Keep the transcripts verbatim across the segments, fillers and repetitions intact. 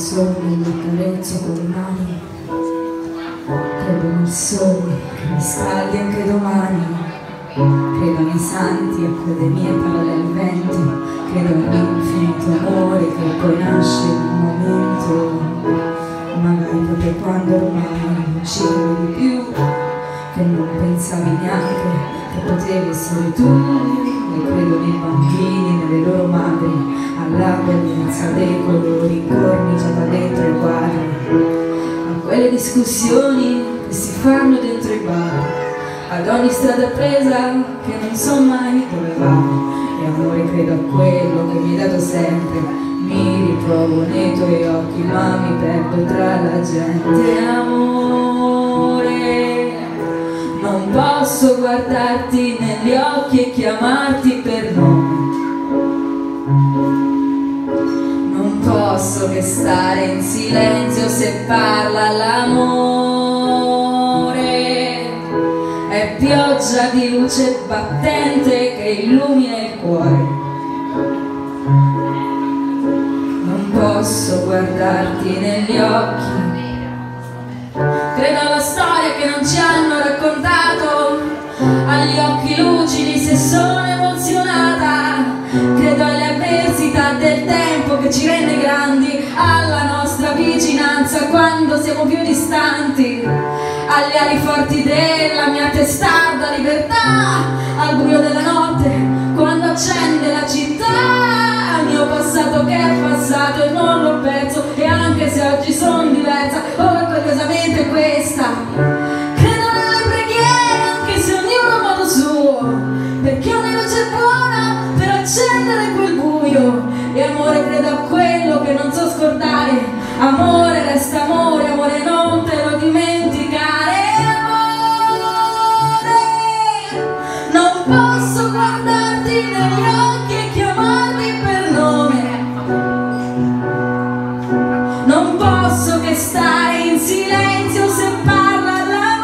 sogni li accarezzo con le mani, credo nel sole che mi scaldi anche domani, credo nei santi a quelle mie parole al vento, credo nell'infinito amore che poi nasce in un momento, magari proprio quando ormai non ci credo di più, che non pensavi neanche che potevi essere tu, e credo nei bambini, nelle loro madri, all'accoglienza dei colori incorniciata dentro i quadri, a quelle discussioni che si fanno dentro i bar, ad ogni strada presa che non so mai dove va. E amore, credo a quello che mi hai dato sempre, mi ritrovo nei tuoi occhi ma mi perdo tra la gente. Amore, non posso guardarti negli occhi e chiamarti per nome, non posso che stare in silenzio se parla l'amore. È pioggia di luce battente che illumina il cuore, non posso guardarti negli occhi. Credo alla storia che non ci hanno raccontato, agli occhi lucidi se sono emozionata, credo alle avversità del tempo che ci rende grandi, alla nostra vicinanza quando siamo più distanti, alle ali forti della mia testarda libertà, al buio della notte quando accende la città, al mio passato che è passato e non l'ho perso, e anche se oggi sono diversa, orgogliosamente questa. Credo nelle preghiere anche se ognuno a modo suo, perché una luce buona per accendere quel buio. E amore, credo a quello che non so scordare, amore resta amore, amore non te lo dimenticare. Amore, non posso guardarti negli occhi e chiamarti per nome, non posso che stare in silenzio se parla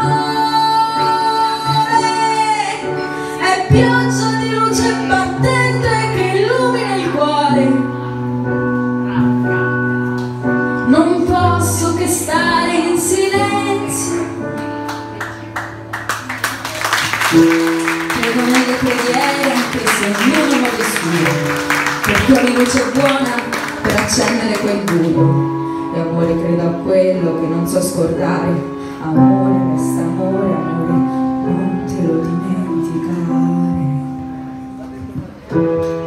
l'amore. È pioggia di luce battente che illumina il cuore, non posso che stare in silenzio. Credo nelle preghiere anche se ognuno a modo suo, perché ogni luce è buona per accendere quel buio. E amore, credo a quello che non so scordare, amore resta amore, amore non te lo dimenticare.